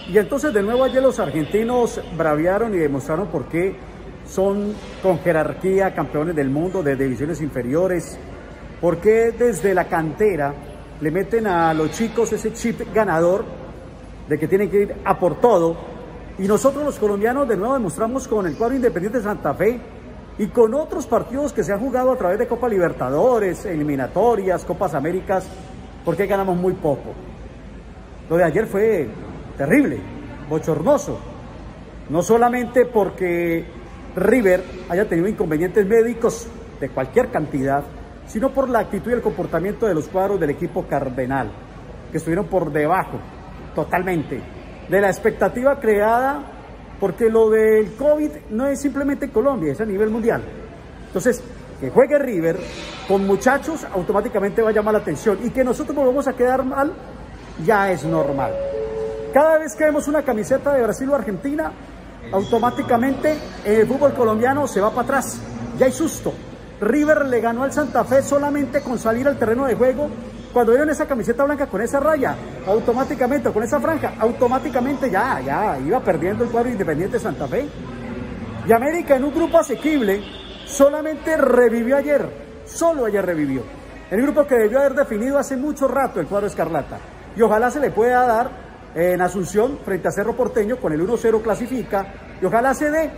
Y entonces de nuevo ayer los argentinos braviaron y demostraron por qué son con jerarquía campeones del mundo de divisiones inferiores, por qué desde la cantera le meten a los chicos ese chip ganador de que tienen que ir a por todo. Y nosotros los colombianos de nuevo demostramos con el cuadro Independiente Santa Fe y con otros partidos que se han jugado a través de Copa Libertadores, eliminatorias, Copas Américas, porque ganamos muy poco. Lo de ayer fue terrible, bochornoso, no solamente porque River haya tenido inconvenientes médicos de cualquier cantidad, sino por la actitud y el comportamiento de los cuadros del equipo cardenal, que estuvieron por debajo totalmente de la expectativa creada, porque lo del COVID no es simplemente en Colombia, es a nivel mundial. Entonces, que juegue River con muchachos automáticamente va a llamar la atención, y que nosotros nos vamos a quedar mal ya es normal. Cada vez que vemos una camiseta de Brasil o Argentina, automáticamente el fútbol colombiano se va para atrás, ya hay susto. River le ganó al Santa Fe solamente con salir al terreno de juego. Cuando vieron esa camiseta blanca con esa raya, automáticamente, con esa franja, automáticamente ya iba perdiendo el cuadro Independiente Santa Fe. Y América, en un grupo asequible, solamente revivió ayer, solo ayer revivió. El grupo que debió haber definido hace mucho rato el cuadro escarlata. Y ojalá se le pueda dar en Asunción frente a Cerro Porteño, con el 1-0 clasifica, y ojalá se dé.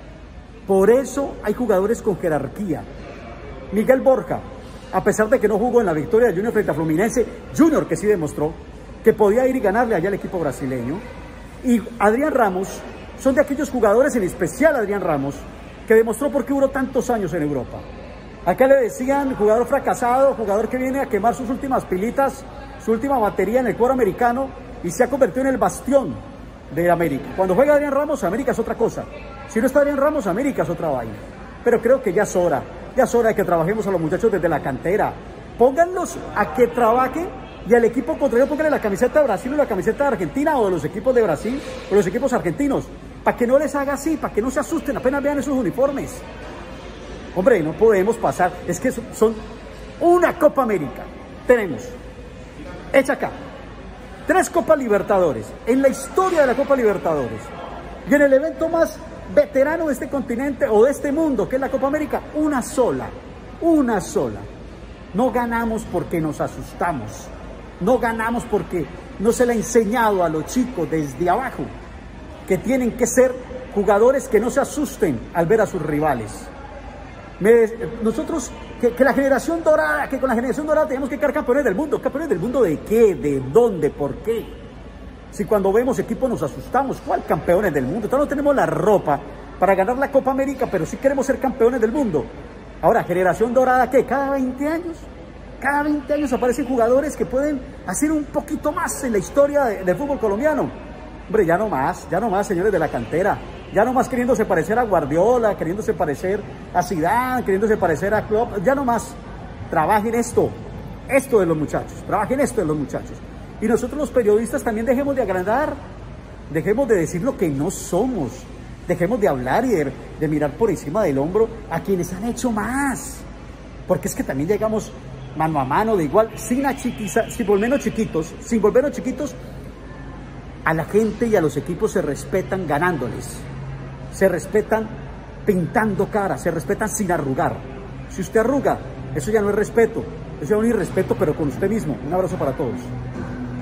Por eso hay jugadores con jerarquía. Miguel Borja, a pesar de que no jugó en la victoria de Junior frente a Fluminense, Junior que sí demostró que podía ir y ganarle allá al equipo brasileño. Y Adrián Ramos, son de aquellos jugadores, en especial Adrián Ramos, que demostró por qué duró tantos años en Europa. Acá le decían jugador fracasado, jugador que viene a quemar sus últimas pilitas, su última batería en el cuadro americano, y se ha convertido en el bastión de América. Cuando juega Adrián Ramos, América es otra cosa. Si no está Adrián Ramos, América es otra vaina. Pero creo que ya es hora de que trabajemos a los muchachos desde la cantera. Pónganlos a que trabajen, y al equipo contrario pónganle la camiseta de Brasil o la camiseta de Argentina, o de los equipos de Brasil o los equipos argentinos, para que no les haga así, para que no se asusten apenas vean esos uniformes. Hombre, no podemos pasar, es que son una Copa América. Tenemos hecha acá 3 Copas Libertadores en la historia de la Copa Libertadores, y en el evento más veterano de este continente o de este mundo, que es la Copa América, una sola. No ganamos porque nos asustamos, no ganamos porque no se le ha enseñado a los chicos desde abajo que tienen que ser jugadores que no se asusten al ver a sus rivales. Nosotros, que la generación dorada, que con la generación dorada tenemos que quedar campeones del mundo. ¿Campeones del mundo de qué? ¿De dónde? ¿Por qué? Si cuando vemos equipos nos asustamos, ¿cuál campeones del mundo? Entonces no tenemos la ropa para ganar la Copa América, pero sí queremos ser campeones del mundo. Ahora, generación dorada, ¿qué? ¿Cada 20 años? Cada 20 años aparecen jugadores que pueden hacer un poquito más en la historia del fútbol colombiano. Hombre, ya no más, señores de la cantera. Ya no más queriéndose parecer a Guardiola, queriéndose parecer a Zidane, queriéndose parecer a Klopp. Ya no más. Trabajen esto de los muchachos. Trabajen esto de los muchachos. Y nosotros los periodistas también dejemos de agrandar, dejemos de decir lo que no somos, dejemos de hablar y de mirar por encima del hombro a quienes han hecho más. Porque es que también llegamos mano a mano, de igual, sin volvernos chiquitos, a la gente y a los equipos se respetan ganándoles, se respetan pintando cara, se respetan sin arrugar. Si usted arruga, eso ya no es respeto, eso ya es un irrespeto, pero con usted mismo. Un abrazo para todos.